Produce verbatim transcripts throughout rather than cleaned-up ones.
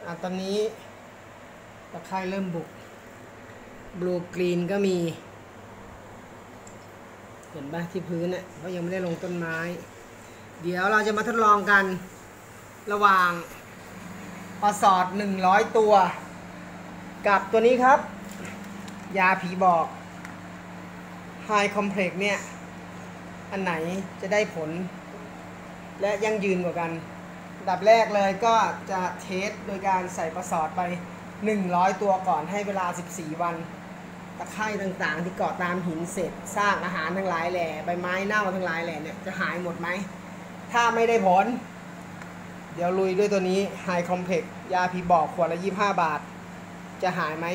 อ่ะตอนนี้ตะไคร่เริ่มบุกบลูกรีนก็มีเห็นป่ะที่พื้นเนี่ยเพราะยังไม่ได้ลงต้นไม้เดี๋ยวเราจะมาทดลองกันระหว่างปลาสอดหนึ่งร้อยตัวกับตัวนี้ครับยาผีบอกไฮคอมเพล็กซ์เนี่ยอันไหนจะได้ผลและยั่งยืนกว่ากันอันดับแรกเลยก็จะเทสโดยการใส่ปลาสอดไปหนึ่งร้อยตัวก่อนให้เวลาสิบสี่วันตะไคร่ต่างๆที่เกาะตามหินเสร็จสร้างอาหารทั้งหลายแหล่ใบไม้เน่าทั้งหลายแหล่เนี่ยจะหายหมดไหมถ้าไม่ได้ผลเดี๋ยวลุยด้วยตัวนี้ไฮคอมเพล็กซ์ยาผีบอกขวดละยี่สิบห้าบาทจะหายไหม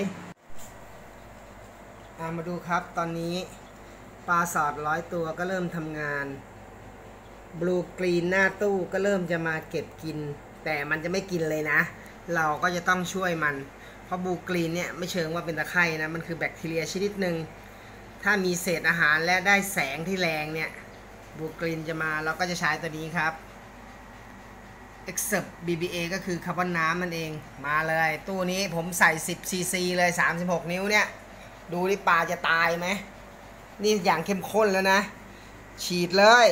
มาดูครับตอนนี้ปลาสอดร้อยตัวก็เริ่มทำงานบลูกรีนหน้าตู้ก็เริ่มจะมาเก็บกินแต่มันจะไม่กินเลยนะเราก็จะต้องช่วยมันเพราะบลูกรีนเนี่ยไม่เชิงว่าเป็นตะไคร่นะมันคือแบคทีเรียชนิดหนึ่งถ้ามีเศษอาหารและได้แสงที่แรงเนี่ยบลูกรีนจะมาเราก็จะใช้ตัวนี้ครับ Except บี บี เอ ก็คือคาร์บอนน้ำมันเองมาเลยตู้นี้ผมใส่สิบซีซีเลยสามสิบหกนิ้วเนี่ยดูดิปลาจะตายไหมนี่อย่างเข้มข้นแล้วนะฉีดเลย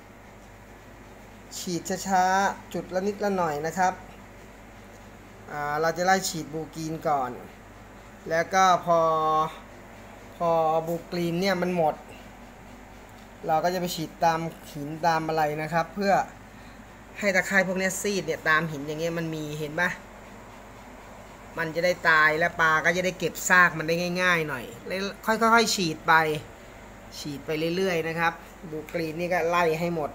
ฉีดช้าๆจุดละนิดละหน่อยนะครับอ่าเราจะไล่ฉีดบลูกรีนก่อนแล้วก็พอพอบลูกรีนเนี่ยมันหมดเราก็จะไปฉีดตามหินตามอะไรนะครับเพื่อให้ตะไคร่พวกนี้ซีดเนี่ยตามหินอย่างเงี้ยมันมีเห็นปะมันจะได้ตายและปลาก็จะได้เก็บซากมันได้ง่ายๆหน่อยแล้วค่อยๆฉีดไปฉีดไปเรื่อยๆนะครับบลูกรีนนี่ก็ไล่ให้หมด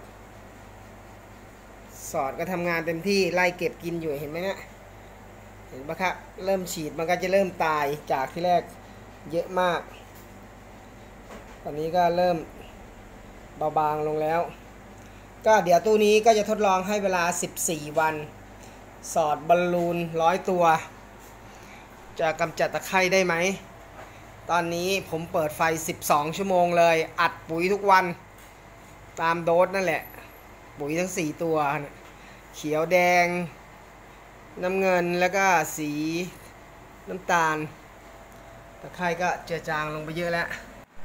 สอดก็ทำงานเต็มที่ไล่เก็บกินอยู่เห็นไหมเนี่ยเห็นปะครับเริ่มฉีดมันก็จะเริ่มตายจากที่แรกเยอะมากตอนนี้ก็เริ่มเบาบางลงแล้วก็เดี๋ยวตู้นี้ก็จะทดลองให้เวลาสิบสี่วันสอดบอลลูนร้อยตัวจะกำจัดตะไคร่ได้ไหมตอนนี้ผมเปิดไฟสิบสองชั่วโมงเลยอัดปุ๋ยทุกวันตามโดสนั่นแหละปุ๋ยทั้งสี่ตัวเขียวแดงน้ำเงินแล้วก็สีน้ำตาลตะไคร่ก็เจือจางลงไปเยอะแล้ว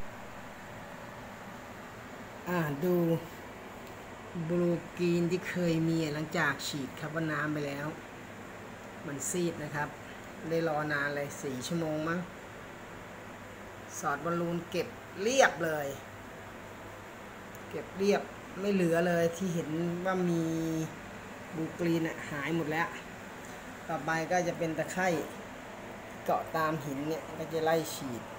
อ่าดูบลูกรีนที่เคยมีหลังจากฉีดคาร์บอนน้ำไปแล้วมันซีดนะครับได้รอนานเลยสี่ชั่วโมงมั้งสอดบอลลูนเก็บเรียบเลยเก็บเรียบไม่เหลือเลยที่เห็นว่ามีบลูกรีนหายหมดแล้วต่อไปก็จะเป็นตะไคร่เกาะตามหินเนี่ยก็จะไล่ฉีด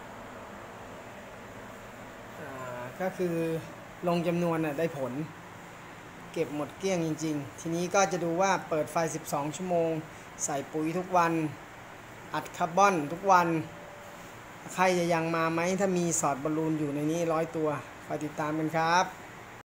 อ่าก็คือลงจำนวนน่ะได้ผลเก็บหมดเกลี้ยงจริงๆทีนี้ก็จะดูว่าเปิดไฟสิบสองชั่วโมงใส่ปุ๋ยทุกวันอัดคาร์บอนทุกวันใครจะยังมาไหมถ้ามีสอดบอลลูนอยู่ในนี้ร้อยตัวคอยติดตามกันครับ